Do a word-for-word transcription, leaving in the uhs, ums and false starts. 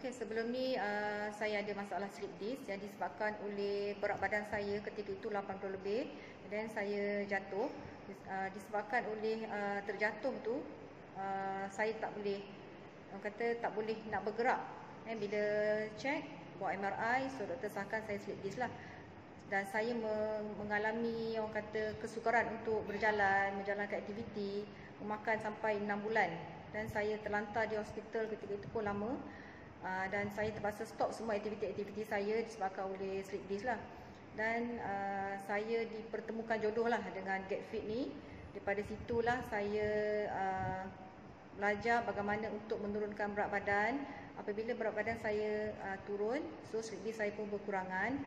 Okey, sebelum ni uh, saya ada masalah slip disc yang disebabkan oleh berat badan saya ketika itu lapan puluh lebih, dan saya jatuh. Uh, disebabkan oleh uh, terjatuh tu, uh, saya tak boleh, orang kata tak boleh nak bergerak. Eh, bila check, buat M R I, so doktor sahkan saya slip disc lah. Dan saya mengalami, orang kata, kesukaran untuk berjalan, menjalankan aktiviti, memakan sampai enam bulan. Dan saya terlantar di hospital ketika itu pun lama. Uh, dan saya terpaksa stop semua aktiviti-aktiviti saya disebabkan oleh slip disc lah. Dan uh, saya dipertemukan jodoh lah dengan Get Fit ni. Daripada situlah saya uh, belajar bagaimana untuk menurunkan berat badan. Apabila berat badan saya uh, turun, so slip disc saya pun berkurangan.